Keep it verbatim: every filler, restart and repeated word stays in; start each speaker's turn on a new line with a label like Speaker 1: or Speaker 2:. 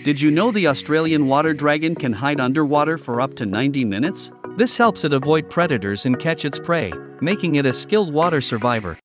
Speaker 1: Did you know the Australian water dragon can hide underwater for up to ninety minutes? This helps it avoid predators and catch its prey, making it a skilled water survivor.